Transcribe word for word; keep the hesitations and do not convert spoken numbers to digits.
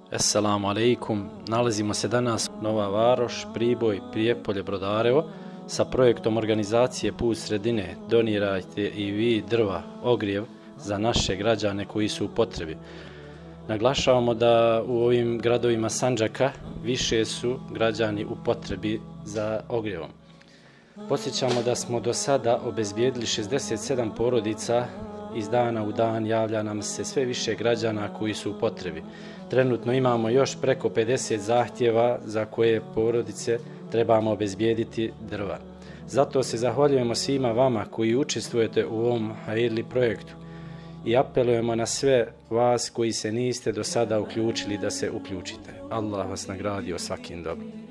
Assalamu alaikum. Nalazimo se danas Nova Varoš, Priboj, Prijepolje, Brodarevo sa projektom organizacije Put sredine. Donirajte i vi drva, ogrijev za naše građane koji su u potrebi. Naglašavamo da u ovim gradovima Sandžaka više su građani u potrebi za ogrjevom. Podsjećamo da smo do sada obezbijedili šezdeset sedam porodica. Iz dana u dan javlja nam se sve više građana koji su u potrebi. Trenutno imamo još preko pedeset zahtjeva za koje porodice trebamo obezbijediti drva. Zato se zahvaljujemo svima vama koji učestvujete u ovom hajirli projektu i apelujemo na sve vas koji se niste do sada uključili da se uključite. Allah vas nagradio svakim dobrom.